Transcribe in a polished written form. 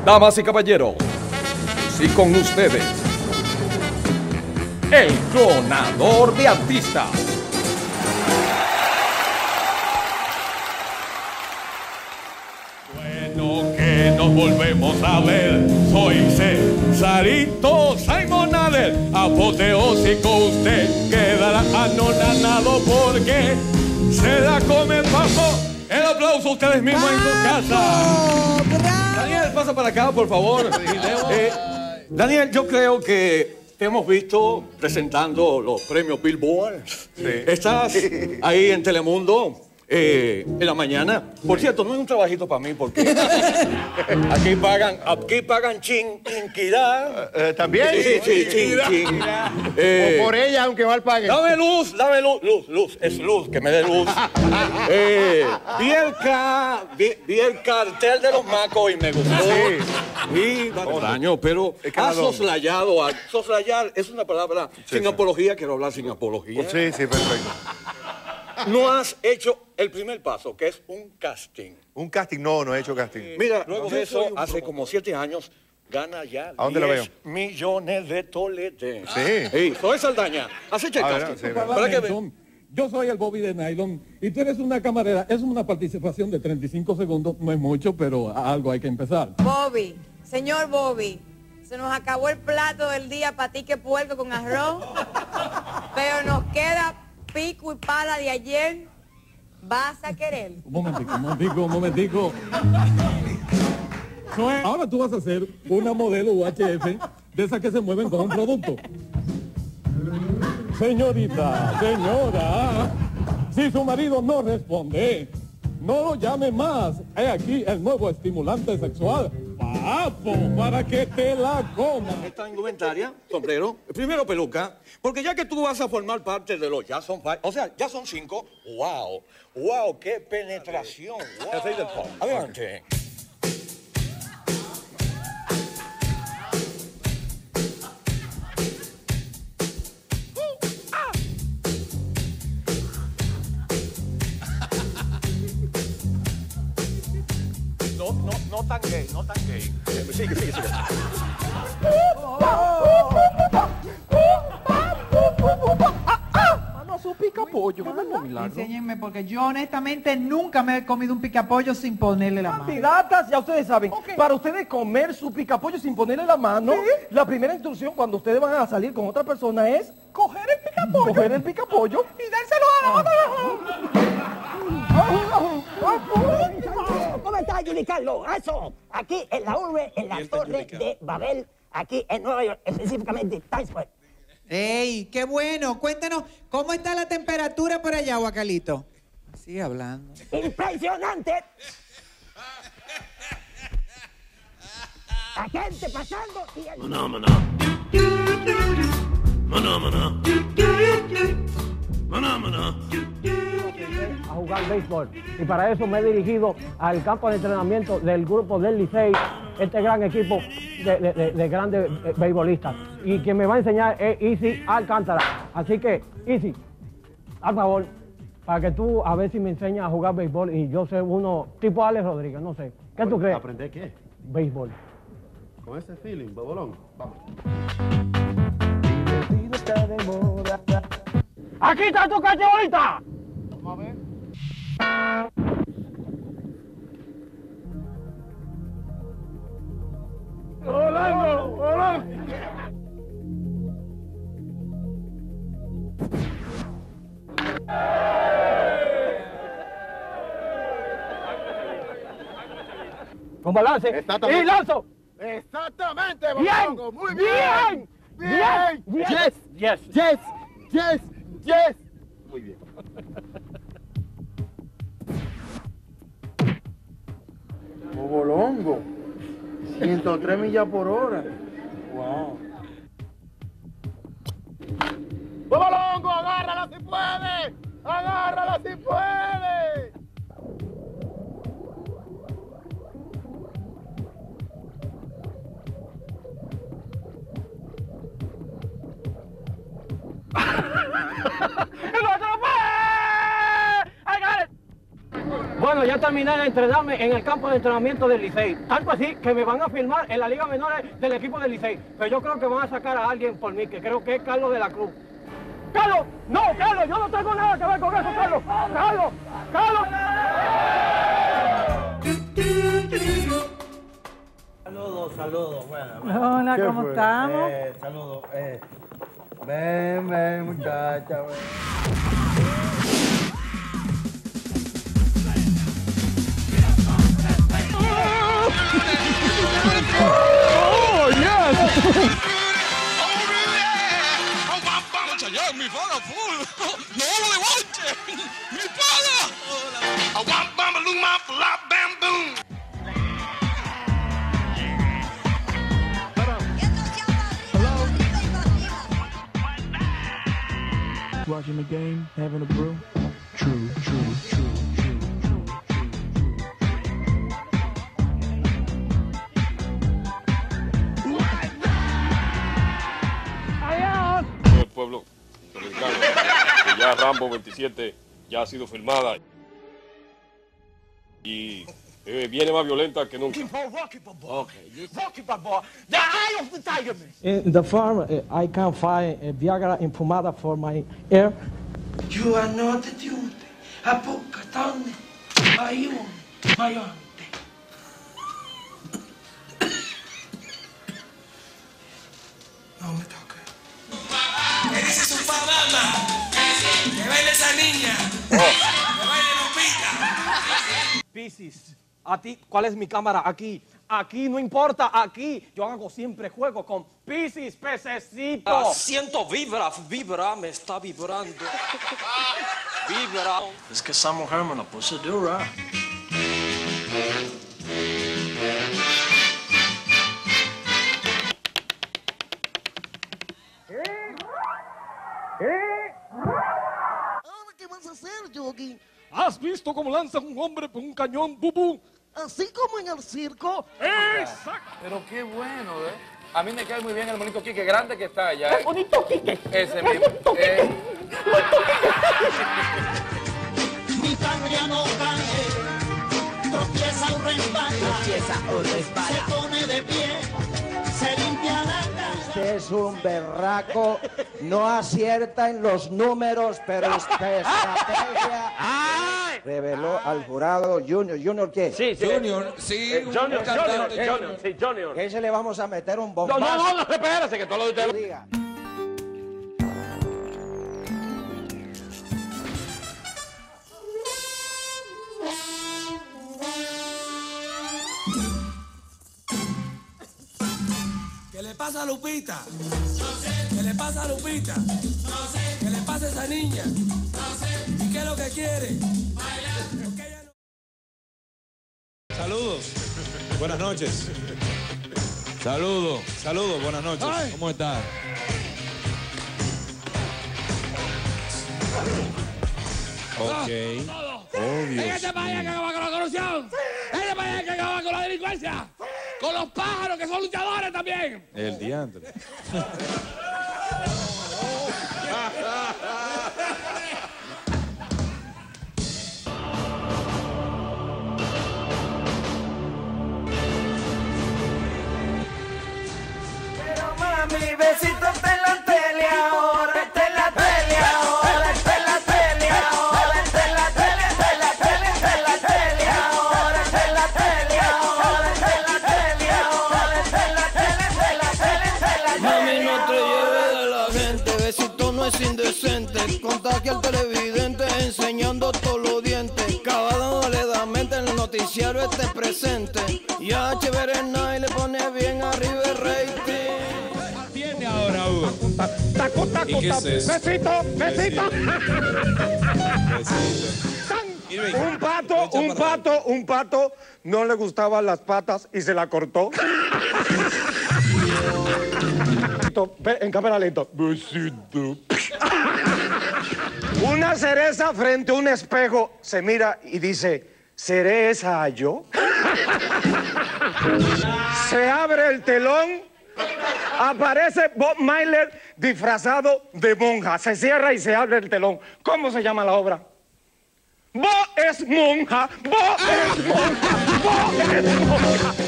Damas y caballeros, y con ustedes, el clonador de artistas. Bueno que nos volvemos a ver, soy Cesarito Simonales, apoteósico usted quedará anonadado porque se da con el paso. El aplauso a ustedes mismos en su casa. ¡Bravo! Daniel, pasa para acá, por favor. Daniel, yo creo que te hemos visto presentando los premios Billboard. Sí. Estás ahí en Telemundo en la mañana. Por cierto, no es un trabajito para mí porque aquí pagan chinquidad. ¿También? Sí, chin. O por ella, aunque mal pague. Dame luz, luz, es luz, que me dé luz. Vi el cartel de los macos y me gustó. Sí. Y daño, pero Es que ha la doble. soslayado. Soslayar es una palabra sin apología, quiero hablar sin apología. Sí, perfecto. No has hecho el primer paso, que es un casting. Un casting, no he hecho casting. Mira, luego de eso, hace como 7 años, gana ya ¿A dónde lo 10 veo? millones de toletes. Sí. Soy Saldaña. Has hecho el A ver, casting. sí, Para que vean. Yo soy el Bobby de Nylon y tú eres una camarera. Es una participación de 35 segundos, no es mucho, pero algo hay que empezar. Bobby, señor Bobby, se nos acabó el plato del día patique puerco con arroz, pero nos queda pico y pala de ayer. ¿Vas a querer? Un momentico. Ahora tú vas a ser una modelo UHF de esas que se mueven con un producto. Señorita, señora, si su marido no responde, no lo llame más. He aquí el nuevo estimulante sexual, papo, para que te la coma. Esta indumentaria, sombrero, primero peluca, porque ya que tú vas a formar parte de los Jason 5, o sea, ya son 5, wow, qué penetración, wow. Adelante. No tan gay. Sigue. Mano, su pica pollo, no milagro. Enséñenme, porque yo honestamente nunca me he comido un picapollo sin ponerle la mano. Candidatas, ya ustedes saben, para ustedes comer su picapollo sin ponerle la mano, la primera instrucción cuando ustedes van a salir con otra persona es coger el picapollo y dárselo a la otra. ¿Cómo está, Jimmy Carlos? Eso, aquí en la urbe, en la torre de Babel, aquí en Nueva York, específicamente Times Square. ¡Ey, qué bueno! Cuéntanos, ¿cómo está la temperatura por allá, Guacalito? Sigue hablando. ¡Impresionante! La gente pasando y el... A jugar béisbol y para eso me he dirigido al campo de entrenamiento del grupo del Licey, este gran equipo de grandes beisbolistas, y quien me va a enseñar es Easy Alcántara, así que Easy, al favor, para que tú a ver si me enseñas a jugar béisbol y yo sé uno tipo Alex Rodríguez, no sé, ¿qué tú crees? ¿Aprender qué? Béisbol. Con ese feeling, bobolón. Vamos. ¡Aquí está tu cachebolita! Vamos a ver. ¡Hola! Con balance. Exactamente. ¡Y lanzo! Exactamente, ¡Bien! bobolongo. Muy bien. ¡Bien! Yes. Muy bien. Bobolongo. 103 millas por hora. Wow. Bobolongo, agárrala si puede. Agárrala si puede. Bueno, ya está terminé de entrenarme en el campo de entrenamiento del Licey. Tanto así que me van a firmar en la Liga Menores del equipo del Licey. Pero yo creo que van a sacar a alguien por mí, que creo que es Carlos de la Cruz. ¡Carlos! ¡No, Carlos! ¡Yo no tengo nada que ver con eso, Carlos! ¡Carlos! ¡Carlos! Saludos. Bueno. Hola, ¿cómo estamos? Saludos. Ven, muchacha, ven. Oh, yes! Mi pana full. No lo levanten. Mi pana. I want bambaloo, my flop, bam, boom. Watching the game, having a brew. True. El pueblo dominicano, que ya Rambo 27 ya ha sido filmada y viene más violenta que nunca. In the farm, I can find Viagra and pomada for my hair. You are not the duty. A poca tonne. Mayonte. No me toque. ¿Qué dice su mamá? Que baile esa niña. Que baile Lupita. Piscis, a ti, ¿cuál es mi cámara? Aquí no importa, aquí. Yo hago siempre juego con Piscis, pececito. Siento vibra, me está vibrando. Vibra. Es que esa mujer me la puse dura. ¿Ahora qué vas a hacer, Yogi? ¿Has visto cómo lanzan un hombre por un cañón, Bubu? Así como en el circo. ¡Exacto! Pero qué bueno, ¿eh? A mí me cae muy bien el bonito Quique, grande que está allá. ¡El bonito Quique! Ese mismo. Mi sangre no cae. Tropieza o resbala. Se pone de pie. Se limpia la cara. Usted es un berraco, no acierta en los números, pero esta estrategia reveló al jurado Junior. ¿Junior qué? Sí. Junior, sí. Junior. Junior. Ese le vamos a meter un bombazo. No, espérese, que todo lo de usted. Diga. ¿Qué le pasa a Lupita? No sé. ¿Qué le pasa a Lupita? No sé. ¿Qué le pasa a esa niña? No sé. ¿Y qué es lo que quiere? Bailar. Saludos. Buenas noches. Saludos, buenas noches. Ay. ¿Cómo están? Ok. Obvio. ¡En este país que acaba con la corrupción! ¡En este país que acaba con la delincuencia! ¡Con los pájaros que son luchadores también! El diantre. Pero mami, besito está en la tele ahora, está en la tele ahora, está en la tele ahora, está en la tele, está en la tele, está en la tele ahora, está en la tele ahora, está en la tele ahora, está en la tele, está en la tele, está en la tele. Mami, no te lleves de la gente, besito no es indecente. Contagia al televidente enseñando todos los dientes. Cada le da mente en el noticiario este presente. Y a HBR le pone bien arriba el rating. Tiene ahora, Hugo. ¿Y qué es eso? Besito. Un pato no le gustaban las patas y se la cortó. En cámara lenta. Besito. Una cereza frente a un espejo se mira y dice, ¿seré esa yo? Se abre el telón, aparece Bob Marley disfrazado de monja. Se cierra y se abre el telón. ¿Cómo se llama la obra? Bo es monja, Bo es monja, Bo es monja.